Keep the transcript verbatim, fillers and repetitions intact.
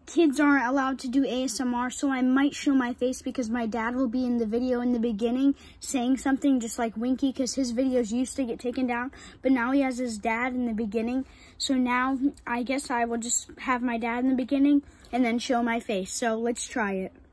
kids aren't allowed to do A S M R, so I might show my face because my dad will be in the video in the beginning saying something just like Winky, because his videos used to get taken down, but now he has his dad in the beginning. So now I guess I will just have my dad in the beginning and then show my face. So let's try it.